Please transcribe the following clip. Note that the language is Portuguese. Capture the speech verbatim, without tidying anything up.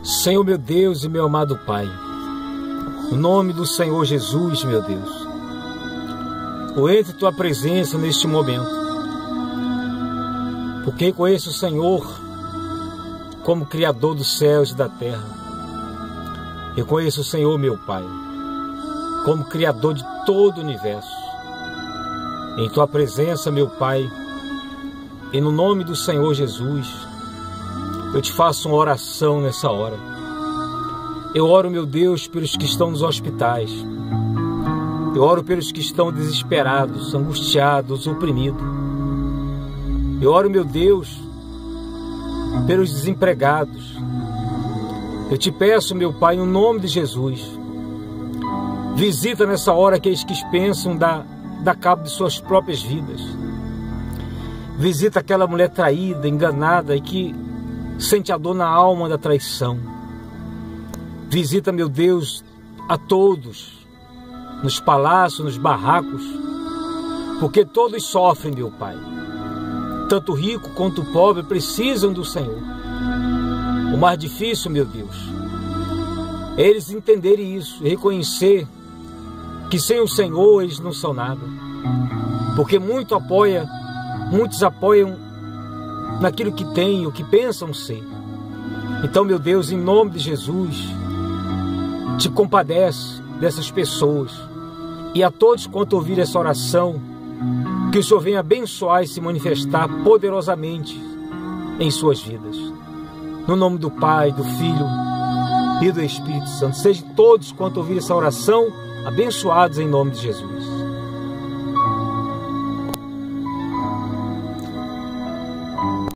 Senhor meu Deus e meu amado Pai, no nome do Senhor Jesus, meu Deus, eu entro em Tua presença neste momento, porque conheço o Senhor como Criador dos céus e da terra. Eu conheço o Senhor, meu Pai, como Criador de todo o universo. Em Tua presença, meu Pai, e no nome do Senhor Jesus, eu te faço uma oração nessa hora. Eu oro, meu Deus, pelos que estão nos hospitais. Eu oro pelos que estão desesperados, angustiados, oprimidos. Eu oro, meu Deus, pelos desempregados. Eu te peço, meu Pai, no nome de Jesus, visita nessa hora aqueles que pensam dar, dar cabo de suas próprias vidas. Visita aquela mulher traída, enganada e que sente a dor na alma da traição. Visita, meu Deus, a todos, nos palácios, nos barracos, porque todos sofrem, meu Pai. Tanto o rico quanto o pobre precisam do Senhor. O mais difícil, meu Deus, é eles entenderem isso e reconhecer que sem o Senhor eles não são nada. Porque muito apoia, muitos apoiam naquilo que têm, o que pensam ser. Então, meu Deus, em nome de Jesus, te compadece dessas pessoas. E a todos quanto ouvir essa oração, que o Senhor venha abençoar e se manifestar poderosamente em suas vidas. No nome do Pai, do Filho e do Espírito Santo. Sejam todos quanto ouvir essa oração abençoados em nome de Jesus.